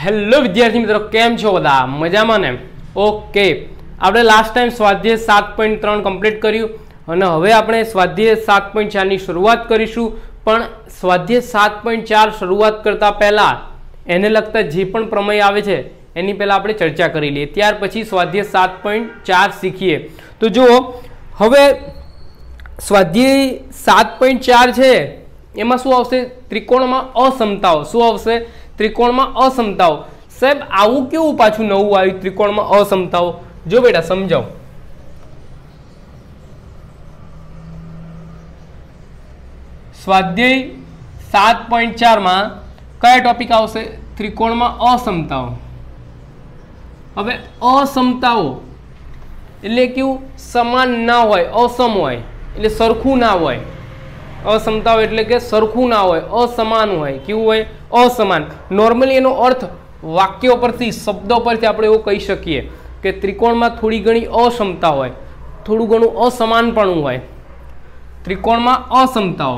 Hello विद्यार्थी मित्रों, केम छो बधा? मजामां ने? ओके, આપણે લાસ્ટ ટાઈમ સ્વાધ્યાય 7.3 કમ્પ્લીટ કર્યું અને હવે આપણે સ્વાધ્યાય 7.4 ની શરૂઆત કરીશું. પણ સ્વાધ્યાય 7.4 શરૂઆત કરતા પહેલા એને લગતા જે પણ પ્રમેય આવે છે એની પહેલા આપણે ચર્ચા કરી લઈએ, ત્યાર પછી સ્વાધ્યાય 7.4 શીખીએ. તો જો હવે સ્વાધ્યાય 7.4 છે એમાં શું આવશે? ત્રિકોણમાં અસમતાઓ. શું આવશે? ત્રિકોણમાં અસમતાઓ. સાહેબ આવું કેવું પાછું નવું આવ્યું ત્રિકોણમાં અસમતાઓ? જો બેટા સમજાવો. સ્વાધ્યાય 7.4 માં કયા ટોપિક આવશે? ત્રિકોણમાં અસમતાઓ. હવે અસમતાઓ એટલે કેવું? સમાન ના હોય, અસમ હોય એટલે સરખું ના હોય. અસમતાઓ એટલે કે સરખું ના હોય, અસમાન હોય. કેવું હોય? અસમાન. નોર્મલી એનો અર્થ વાક્યો પરથી, શબ્દો પરથી આપણે એવું કહી શકીએ કે ત્રિકોણમાં થોડી ઘણી અસમતા હોય, થોડું ઘણું અસમાનપણું હોય. ત્રિકોણમાં અસમતાઓ.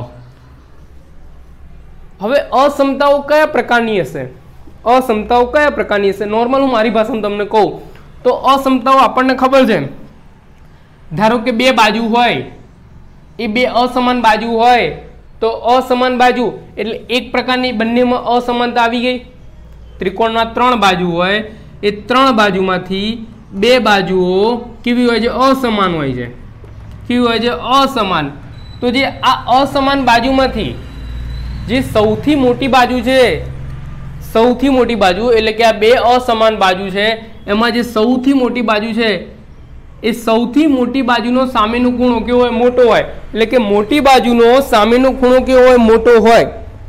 હવે અસમતાઓ કયા પ્રકારની હશે? અસમતાઓ કયા પ્રકારની હશે? નોર્મલ હું મારી ભાષામાં તમને કહું તો અસમતાઓ આપણને ખબર છે. ધારો કે બે બાજુ હોય, એ બે અસમાન બાજુ હોય તો અસમાન બાજુ એટલે એક પ્રકારની બંનેમાં અસમાનતા આવી ગઈ. ત્રિકોણમાં ત્રણ બાજુ હોય, એ ત્રણ બાજુમાંથી બે બાજુઓ કેવી હોય છે? અસમાન હોય છે. કેવી હોય છે? અસમાન. તો જે આ અસમાન બાજુમાંથી જે સૌથી મોટી બાજુ છે, સૌથી મોટી બાજુ એટલે કે આ બે અસમાન બાજુ છે એમાં જે સૌથી મોટી બાજુ છે એ સૌથી મોટી બાજુનો સામેનો ખૂણો કેવો હોય? મોટો હોય. એટલે કે મોટી બાજુનો સામેનો ખૂણો કેવો હોય? મોટો હોય.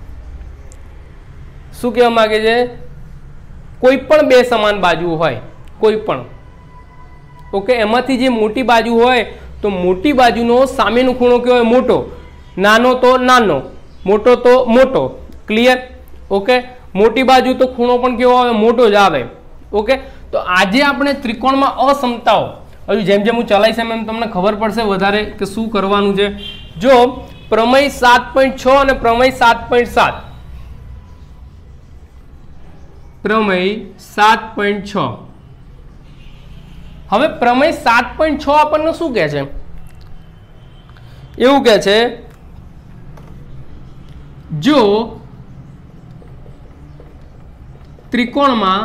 શું કહેવા માંગે છે? કોઈ પણ બે સમાન બાજુ હોય, કોઈ પણ, ઓકે, એમાંથી જે મોટી બાજુ હોય તો મોટી બાજુનો સામેનો ખૂણો કેવો હોય? મોટો. નાનો તો નાનો, મોટો તો મોટો. ક્લિયર? ઓકે, મોટી બાજુ તો ખૂણો પણ કેવો આવે? મોટો જ આવે. ઓકે, તો આજે આપણે ત્રિકોણમાં અસમતાઓ, હજુ જેમ જેમ હું ચલાવીશ એમ તમને ખબર પડશે વધારે કે શું કરવાનું છે. જો પ્રમેય 7.6 અને પ્રમેય 7.7, પ્રમેય 7.6. હવે પ્રમેય 7.6 આપણને શું કહે છે? એવું કહે છે, જો ત્રિકોણમાં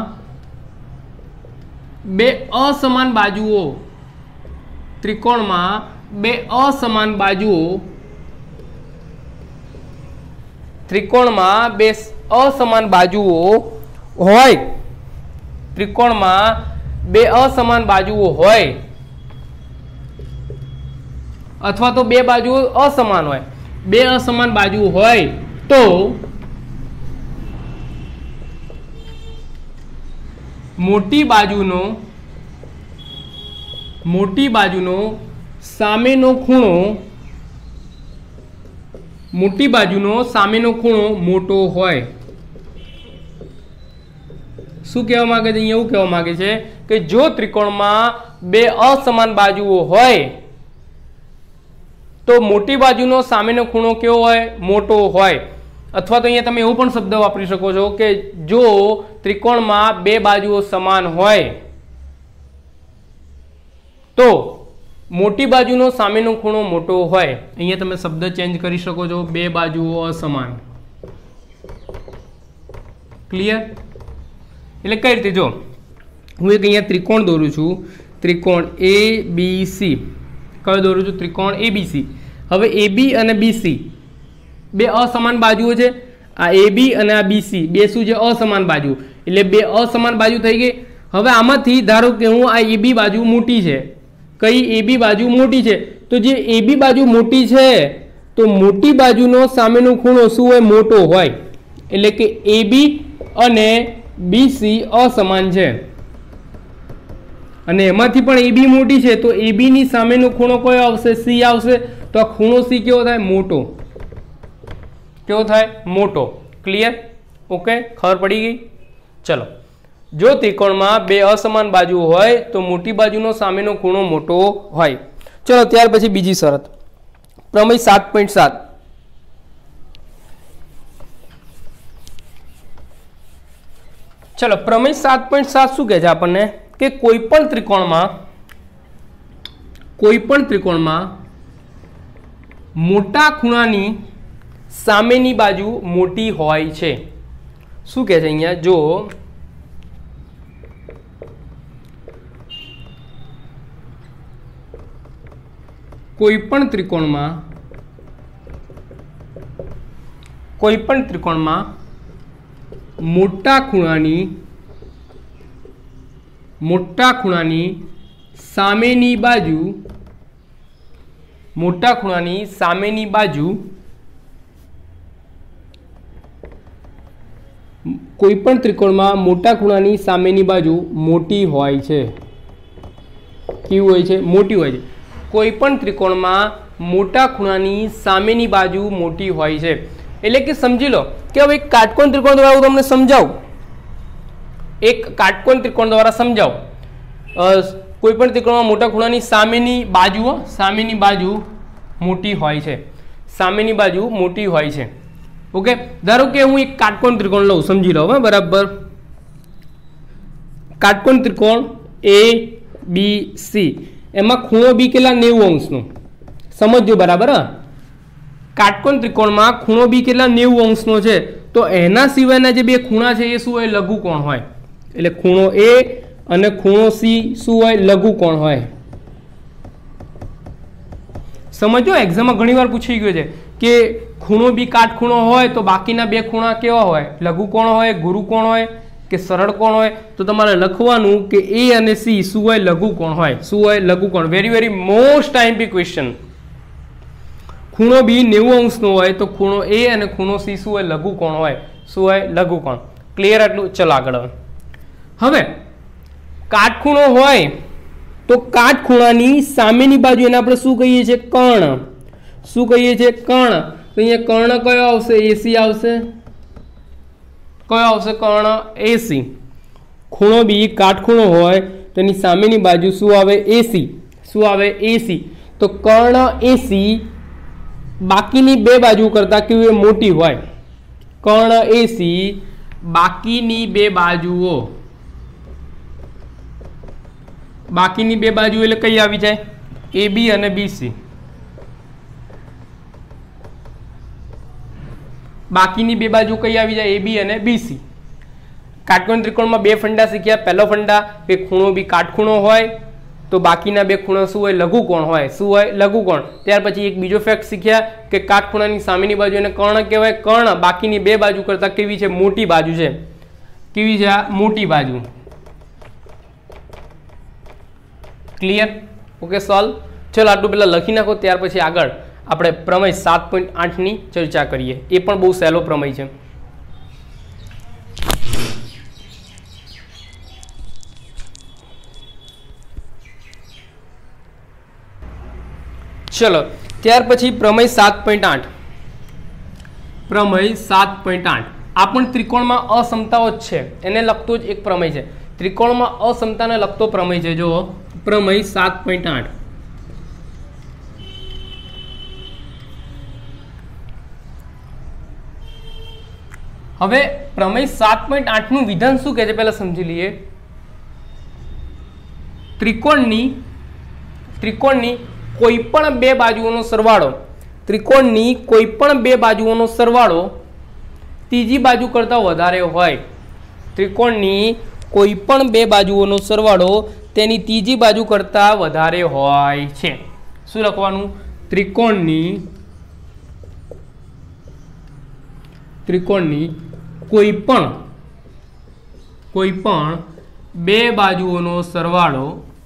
બે અસમાન બાજુઓ, ત્રિકોણમાં બે અસમાન બાજુઓ, ત્રિકોણમાં બે અસમાન બાજુઓ હોય, ત્રિકોણમાં બે અસમાન બાજુઓ હોય અથવા તો બે બાજુઓ અસમાન હોય, બે અસમાન બાજુ હોય તો મોટી બાજુનો સામેનો ખૂણો, મોટી બાજુનો સામેનો ખૂણો મોટો હોય. શું કહેવા માંગે છે? અહીંયા એવું કહેવા માંગે છે કે જો ત્રિકોણમાં બે અસમાન બાજુઓ હોય તો મોટી બાજુનો સામેનો ખૂણો કેવો હોય? મોટો હોય. અથવા તો અહીંયા તમે એવું પણ શબ્દ વાપરી શકો છો કે જો ત્રિકોણમાં બે બાજુઓ સમાન હોય તો મોટી બાજુનો સામેનો ખૂણો મોટો હોય. અહીંયા તમે શબ્દ ચેન્જ કરી શકો છો, બે બાજુઓ અસમાન. ક્લિયર? એટલે કઈ રીતે? જો હું એક અહીંયા ત્રિકોણ દોરું છું, ત્રિકોણ ABC. કયો દોરું છું? ત્રિકોણ ABC. હવે AB અને BC બે અસમાન બાજુઓ છે. આ AB અને આ BC બે શું છે? અસમાન બાજુ. એટલે બે અસમાન બાજુ થઈ ગઈ. હવે આમાંથી ધારો કે હું આ AB બાજુ મોટી છે. કઈ? AB બાજુ મોટી છે. તો જે AB બાજુ મોટી છે તો મોટી બાજુનો સામેનો ખૂણો શું હોય? મોટો હોય. એટલે કે AB અને BC અસમાન છે અને એમાંથી પણ AB મોટી છે તો AB ની સામેનો ખૂણો કયો આવશે? C આવશે. તો આ ખૂણો C કેવો થાય? મોટો. કેવો થાય? મોટો. ક્લિયર? ઓકે, ખબર પડી ગઈ? ચલો, જો ત્રિકોણમાં બે અસમાન બાજુ હોય તો મોટી બાજુનો સામેનો ખૂણો મોટો હોય. ચલો ત્યાર પછી બીજી શરત, પ્રમેય 7.7. चलो प्रमेय 7.7 શું કહે છે આપણને કે કોઈપણ ત્રિકોણમાં મોટા ખૂણાની સામેની બાજુ મોટી હોય છે। શું કહે છે અહીંયા જો કોઈપણ ત્રિકોણમાં મોટા ખૂણાની સામેની બાજુ કોઈપણ ત્રિકોણમાં મોટા ખૂણાની સામેની બાજુ મોટી હોય છે। કેવું હોય છે? મોટી હોય છે। કોઈપણ ત્રિકોણમાં મોટા ખૂણાની સામેની બાજુ મોટી હોય છે એટલે કે સમજી લો કે હવે એક કાટકોણ ત્રિકોણ દ્વારા હું તમને સમજાવું, એક કાટકોણ ત્રિકોણ દ્વારા સમજાવું। કોઈપણ ત્રિકોણમાં મોટા ખૂણાની સામેની બાજુ મોટી હોય છે, સામેની બાજુ મોટી હોય છે। ઓકે, ધારો કે હું એક કાટકોણ ત્રિકોણ લઉં, સમજી લો બરાબર। કાટકોણ ત્રિકોણ ABC, એમાં ખૂણો બી કેટલા 90 અંશનો, સમજજો બરાબર। કાટકોણ ત્રિકોણમાં ખૂણો બી કેટલા 90 અંશનો છે, તો એના સિવાયના જે બે ખૂણા છે એ શું હોય? લઘુકોણ હોય। એટલે ખૂણો A અને ખૂણો C શું હોય? લઘુકોણ હોય। સમજો, એક્ઝામમાં ઘણીવાર પૂછી ગયું છે કે ખૂણો બી કાટખૂણો હોય તો બાકીના બે ખૂણા કેવા હોય? લઘુકોણ હોય, ગુરુકોણ હોય કે સરળ કોણ હોય? તો તમારે લખવાનું કે A અને C શું હોય? લઘુકોણ હોય। શું હોય? લઘુકોણ। Very most IMP question. ખૂણો બી 90 અંશનો હોય તો ખૂણો A અને ખૂણો C શું હોય? લઘુકોણ હોય। શું હોય? લઘુકોણ। ક્લિયર આટલું? ચલો આગળ। હવે કાટખૂણો હોય તો કાટખૂણાની સામેની બાજુ એને આપણે શું કહીએ છીએ? કર્ણ। શું કહીએ છીએ? કર્ણ। તો અહીંયા કર્ણ કયો આવશે? AC આવશે। કયો આવશે? કર્ણ AC। ખૂણો બી કાટખૂણો હોય તો એની સામેની બાજુ શું આવે? AC। શું આવે? AC। તો કર્ણ AC બાકીની બે બાજુ કરતા કેવી મોટી હોય? કર્ણ AC બાકીની બે બાજુઓ એટલે કઈ આવી જાય? AB અને BC। બાકીની બે બાજુ કઈ આવી જાય? AB અને BC। કાટકોણ ત્રિકોણમાં બે ફંડા શીખ્યા। પહેલો ફંડા કે ખૂણો બી કાટખૂણો હોય તો બાકીના બે ખૂણા શું હોય? લઘુકોણ હોય। શું હોય? લઘુકોણ। ત્યાર પછી એક બીજો ફેક્ટ શીખ્યા કે કાટખૂણાની સામેની બાજુ એને કર્ણ કહેવાય। કર્ણ બાકીની બે બાજુ કરતા કેવી છે? મોટી બાજુ છે। કેવી છે? આ મોટી બાજુ। ક્લિયર? Okay, solve. ચલો આટલું પહેલા લખી નાખો, ત્યાર પછી આગળ આપણે પ્રમેય 7.8 ની ચર્ચા કરીએ। એ પણ બહુ સહેલો પ્રમેય છે। चलो ત્યાર પછી પ્રમેય 7.8 પ્રમેય 7.8 આ પણ ત્રિકોણમાં અસમતાઓ જ છે, એને લગતો જ એક પ્રમેય છે। ત્રિકોણમાં અસમતાને લગતો પ્રમેય છે। જો પ્રમેય 7.8 હવે પ્રમેય 7.8 નું વિધાન શું કહે છે પહેલા સમજી લઈએ। ત્રિકોણની કોઈપણ બે બાજુઓનો સરવાળો, ત્રિકોણની કોઈપણ બે બાજુઓનો સરવાળો ત્રીજી બાજુ કરતાં વધારે હોય। ત્રિકોણની કોઈપણ બે બાજુઓનો સરવાળો તેની ત્રીજી બાજુ કરતાં વધારે હોય છે। શું લખવાનું? ત્રિકોણની કોઈપણ બે બાજુઓનો સરવાળો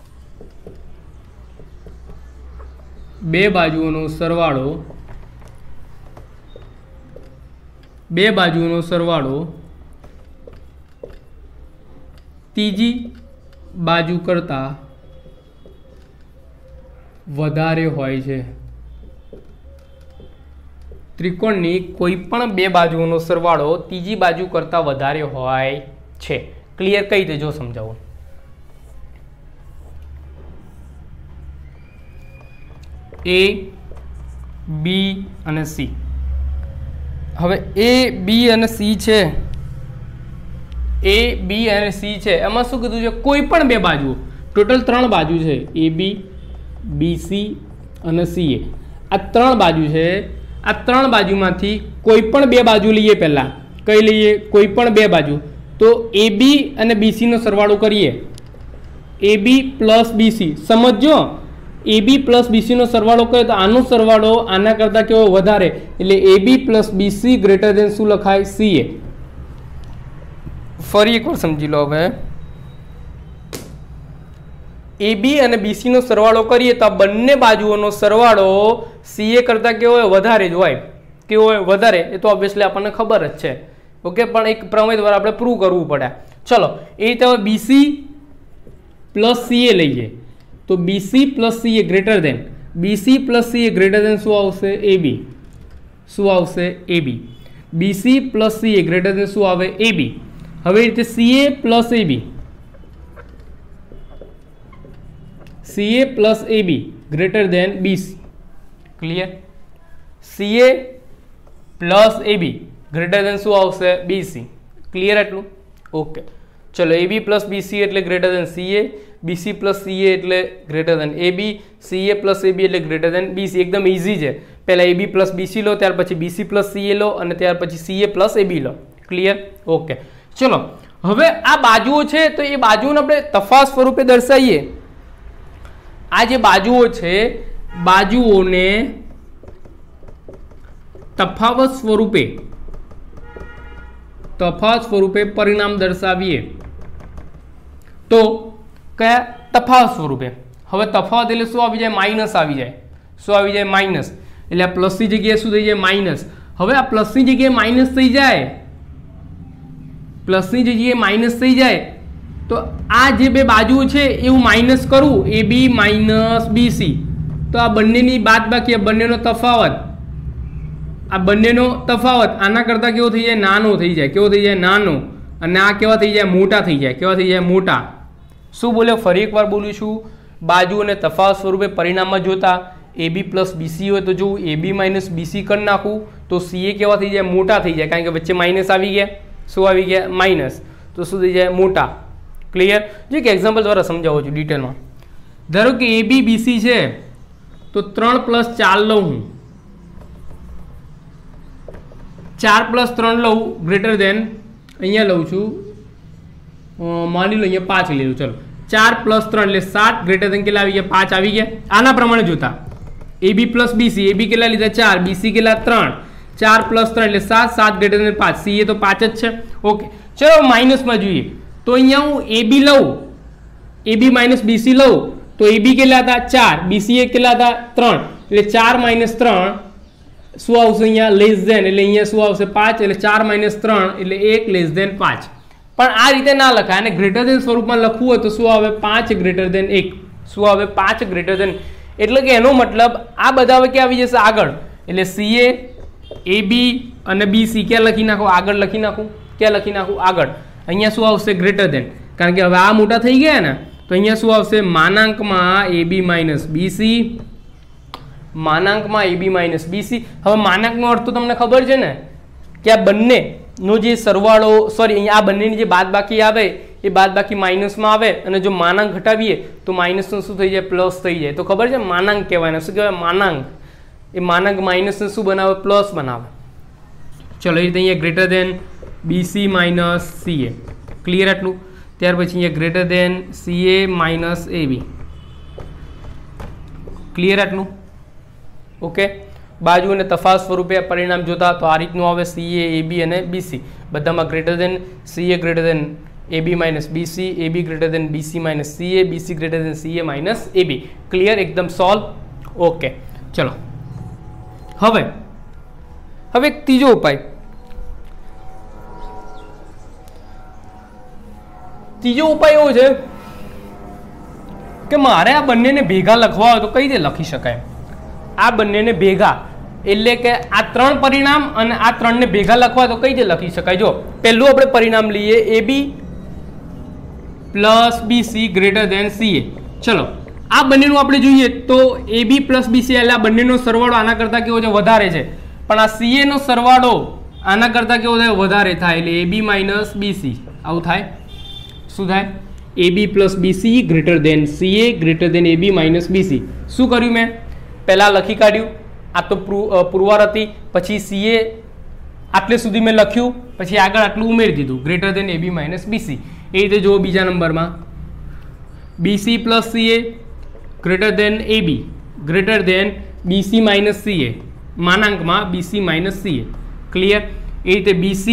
ત્રીજી બાજુ કરતાં વધારે હોય છે। ત્રિકોણની કોઈપણ બે બાજુઓનો સરવાળો ત્રીજી બાજુ કરતાં વધારે હોય છે। ક્લિયર? કઈ રીતે જો સમજાવો। A, B અને C। હવે A, B અને C છે એ બી અને સી છે એમાં શું કીધું છે કોઈ પણ બે બાજુ, ટોટલ 3 બાજુ છે એ બી બી સી અને સી એ, આ 3 બાજુ છે. આ 3 બાજુમાંથી કોઈ પણ બે બાજુ લઈએ. પહેલાં કઈ લઈએ? કોઈ પણ બે બાજુ. તો એ બી અને બીસી નો સરવાળો કરીએ. એ બી પ્લસ બીસી, સમજો એ બી પ્લસ બીસી નો સરવાળો કરે તો આનો સરવાળો આના કરતાં કેવો? વધારે. એટલે A B plus BC greater than શું લખાય? C A. ફરી એકવાર સમજી લો. હવે એ બી અને બીસી નો સરવાળો કરીએ તો આ બંને બાજુઓનો સરવાળો સીએ કરતાં કેવો હોય? વધારે જ હોય. કેવો હોય? વધારે. એ તો ઓબ્વિયસલી આપણને ખબર જ છે. ઓકે, પણ એક પ્રમેય દ્વારા આપણે પ્રૂવ કરવું પડે. ચલો, એ રીતે હવે બીસી પ્લસ સીએ લઈએ તો BC plus CA greater than, BC plus CA greater than શું આવશે? A B. શું આવશે? A B. BC plus CA greater than શું આવે? A B. હવે એ રીતે CA plus A B, CA plus A B greater than BC. Clear? CA plus A B greater than શું આવશે? બીસી. ક્લિયર એટલું? ઓકે, ચલો. એ બી પ્લસ બીસી એટલે greater than CA, BC plus CA એટલે greater than A B, CA plus A B એટલે greater than BC. એકદમ easy છે. પહેલાં એ બી પ્લસ બીસી લો, ત્યાર પછી બીસી પ્લસ સીએ લો અને ત્યાર પછી સીએ પ્લસ એ બી લો. ક્લિયર? ઓકે, ચલો. હવે આ બાજુઓ છે તો એ બાજુઓને આપણે તફાવત સ્વરૂપે દર્શાવીએ. આ જે બાજુઓ છે બાજુઓને તફાવત સ્વરૂપે પરિણામ દર્શાવીએ. તો કયા? તફાવત સ્વરૂપે. હવે તફાવત એટલે શું આવી જાય? માઇનસ આવી જાય. શું આવી જાય? માઇનસ. એટલે આ પ્લસની જગ્યાએ શું થઈ જાય? માઇનસ. હવે આ પ્લસની જગ્યાએ માઇનસ થઈ જાય, પ્લસની જગ્યાએ માઇનસ થઈ જાય તો આ જે બે બાજુઓ છે એવું માઇનસ કરું, એ બી માઇનસ બીસી, તો આ બંનેની બાદબાકી, આ બંનેનો તફાવત, આ બંનેનો તફાવત આના કરતાં કેવો થઈ જાય? નાનો થઈ જાય. કેવો થઈ જાય? નાનો. અને આ કેવા થઈ જાય? મોટા થઈ જાય. કેવા થઈ જાય? મોટા. શું બોલ્યો? ફરી એકવાર બોલું છું. બાજુઓને તફાવત સ્વરૂપે પરિણામમાં જોતા એ બી પ્લસ બીસી હોય તો જોવું એ બી માઇનસ બીસી કરી નાખું તો સીએ કેવા થઈ જાય? મોટા થઈ જાય. કારણ કે વચ્ચે માઇનસ આવી ગયા. શું આવી ગયા? માઇનસ. તો શું થઈ જાય? મોટા. ક્લિયર? જો એક એક્ઝામ્પલ દ્વારા સમજાવું છું ડિટેલમાં. ધારો કે એ બી બીસી છે તો 3 + 4 લઉં હું, 4 + 3 લઉં ગ્રેટર દેન, અહીંયા લઉં છું, માની લો અહીંયા 5 લઈ લઉં. ચલો, 4 + 3 એટલે 7 ગ્રેટર દેન કેટલા આવી ગયા? 5 આવી ગયા. આના પ્રમાણે જોતા એ બી પ્લસ બીસી, એ બી કેટલા લીધા? 4, બીસી કેટલા? 3. 4 + 3 એટલે 7, 7 ગ્રેટર દેન 5, સી એ તો 5 જ છે. ઓકે, ચલો માઇનસમાં જોઈએ તો અહીંયા હું એ બી લઉં, એ બી માઇનસ બીસી લઉં તો એ બી કેટલા હતા? 4, બીસી એ કેટલા હતા? 3. એટલે 4 - 3 શું આવશે? અહીંયા લેસ ધેન, એટલે અહીંયા શું આવશે? 5. એટલે 4 - 3 એટલે 1 લેસ ધેન 5. પણ આ રીતે ના લખાય, અને ગ્રેટર દેન સ્વરૂપમાં લખવું હોય તો શું આવે? 5 ગ્રેટર દેન 1. શું આવે? 5 ગ્રેટર દેન. એટલે કે એનો મતલબ આ બધા હવે ક્યાં આવી જશે? આગળ. એટલે સીએ, એ બી અને બીસી ક્યાં લખી નાખો? આગળ લખી નાખું. ક્યાં લખી નાખું? આગળ. અહીંયા શું આવશે? Greater than. કારણ કે હવે આ મોટા થઈ ગયા ને તો અહીંયા શું આવશે? માનાંકમાં એ બી માઇનસ બીસી, માનાંકમાં એ બી માઇનસ બીસી. હવે માનાંકનો અર્થ તો તમને ખબર છે ને કે આ બંનેનો જે સરવાળો, સોરી, અહીંયા આ બંનેની જે બાદબાકી આવે એ બાદબાકી માઇનસમાં આવે અને જો માનાંક ઘટાડીએ તો માઇનસનું શું થઈ જાય? પ્લસ થઈ જાય. તો ખબર છે માનાંક કહેવાય. શું કહેવાય? માનાંક. એ માનાંક માઇનસને શું બનાવે? પ્લસ બનાવે. ચલો, એ રીતે અહીંયા greater than BC minus CA. Clear આટલું? ત્યાર પછી અહીંયા greater than CA minus A B. Clear આટલું? ઓકે. બાજુ અને તફાવત સ્વરૂપે પરિણામ જોતા તો આ રીતનું આવે. સીએ, એ બી અને બીસી બધામાં greater than, CA greater than A B minus BC, A B greater than BC minus CA, BC greater than CA minus A B. Clear? એકદમ સોલ્વ. ઓકે, ચલો. હવે એક ત્રીજો ઉપાય. ત્રીજો ઉપાય એવો છે કે મારે આ બંનેને ભેગા લખવા હોય તો કઈ રીતે લખી શકાય? આ બંનેને ભેગા એટલે કે આ 3 પરિણામ અને આ 3ને ભેગા લખવા તો કઈ રીતે લખી શકાય? જો પહેલું આપણે પરિણામ લઈએ A B plus BC greater than CA. ચલો, આ બંનેનું આપણે જોઈએ તો એ બી પ્લસ બીસી એટલે આ બંનેનો સરવાળો આના કરતાં કેવો છે? વધારે છે. પણ આ સીએ નો સરવાળો આના કરતાં કેવો થાય? વધારે થાય. એટલે એ બી માઇનસ બીસી. આવું થાય શું થાય AB plus BC greater than CA greater than AB minus BC શું કર્યું મેં પહેલાં લખી કાઢ્યું આ તો પુરવાર હતી પછી CA આટલે સુધી મેં લખ્યું પછી આગળ આટલું ઉમેરી દીધું greater than AB minus BC એ રીતે જુઓ બીજા નંબરમાં BC plus CA greater than AB greater than BC minus CA માનાંકમાં BC માઇનસ CA ક્લિયર એ રીતે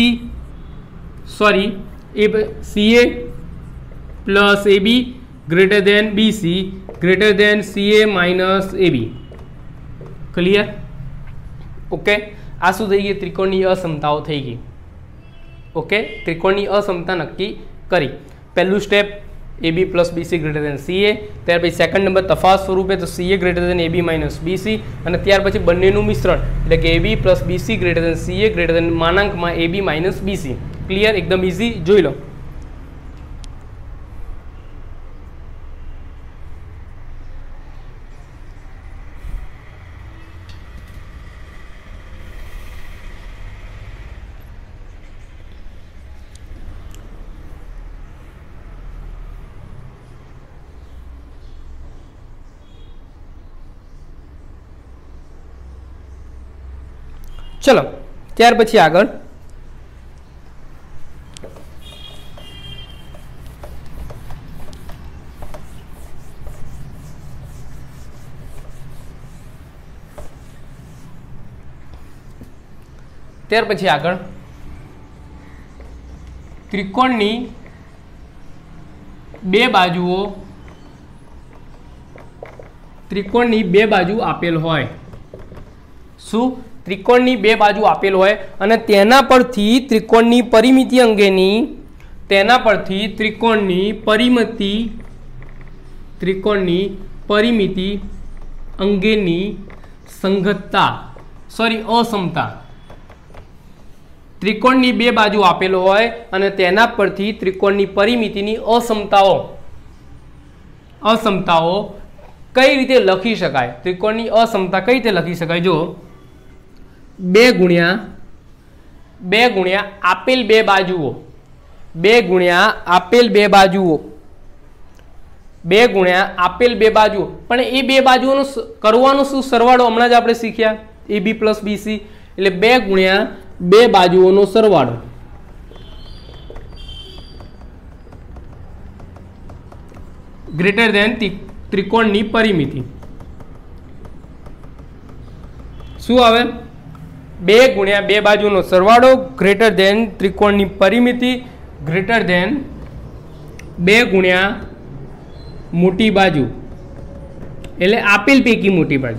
CA plus AB greater than BC greater than CA minus AB clear okay આ શું થઈ ગઈ ત્રિકોણની અસમતાઓ થઈ ગઈ ઓકે ત્રિકોણની અસમતા નક્કી કરી પહેલું step AB plus BC greater than CA ત્યાર પછી સેકન્ડ નંબર તફાવત સ્વરૂપે તો CA greater than AB minus BC અને ત્યાર પછી બંનેનું મિશ્રણ એટલે કે AB plus BC greater than CA greater than માનાંકમાં AB માઇનસ BC ક્લિયર એકદમ ઇઝી જોઈ લો चलो ત્યાર પછી આગળ ત્રિકોણની બે બાજુ આપેલ હોય શું ત્રિકોણની બે બાજુ આપેલ હોય અને તેના પરથી ત્રિકોણની પરિમિતિ અંગેની સંગતતા અસમતા ત્રિકોણની બે બાજુ આપેલ હોય અને તેના પરથી ત્રિકોણની પરિમિતિની અસમતાઓ કઈ રીતે લખી શકાય ત્રિકોણની અસમતા કઈ રીતે લખી શકાય જો 2 ગુણ્યા આપેલ બે બાજુઓ 2 ગુણ્યા આપેલ બે બાજુઓ પણ એ બે બાજુઓનો કરવાનો શું સરવાળો હમણાં જ આપણે શીખ્યા AB પ્લસ BC એટલે 2 ગુણ્યા બે બાજુઓનો સરવાળો ગ્રેટર દેન ત્રિકોણની પરિમિતિ શું આવે 2 ગુણ્યા બે બાજુનો સરવાળો ગ્રેટર દેન ત્રિકોણની પરિમિતિ ગ્રેટર દેન 2 ગુણ્યા મોટી બાજુ એટલે આપેલ પૈકી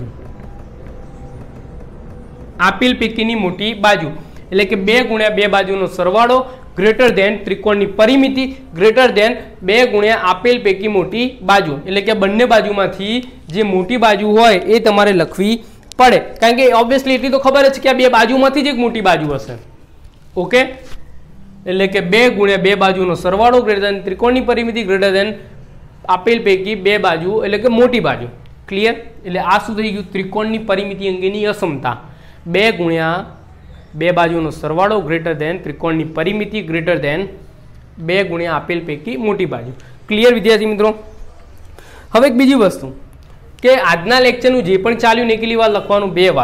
મોટી બાજુ એટલે કે 2 ગુણ્યા બે બાજુનો સરવાળો ગ્રેટર દેન ત્રિકોણની પરિમિતિ ગ્રેટર દેન 2 ગુણ્યા આપેલ પૈકી મોટી બાજુ એટલે કે બંને બાજુમાંથી જે મોટી બાજુ હોય એ તમારે લખવી પડે કારણ કે ઓબ્વિયસલી એટલી તો ખબર જ કે આ બે બાજુમાંથી જ એક મોટી બાજુ હશે ઓકે એટલે કે 2 ગુણ્યા બે બાજુનો સરવાળો ગ્રેટર દેન ત્રિકોણની પરિમિતિ ગ્રેટર દેન આપેલ પૈકી બે બાજુ એટલે કે મોટી બાજુ ક્લિયર એટલે આ શું થઈ ગયું ત્રિકોણની પરિમિતિ અંગેની અસમતા 2 ગુણ્યા બે બાજુનો સરવાળો ગ્રેટર દેન ત્રિકોણની પરિમિતિ ગ્રેટર દેન 2 ગુણ્યા આપેલ પૈકી મોટી બાજુ ક્લિયર વિદ્યાર્થી મિત્રો હવે એક બીજી વસ્તુ કે આજના લેક્ચરનું જે પણ ચાલ્યું ને કેટલી વાર લખવાનું 2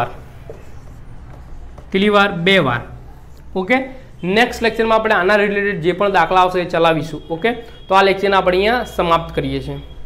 વાર ઓકે નેક્સ્ટ લેક્ચરમાં આપણે આના રિલેટેડ જે પણ દાખલા આવશે એ ચલાવીશું ઓકે તો આ લેક્ચરને આપણે અહીંયા સમાપ્ત કરીએ છીએ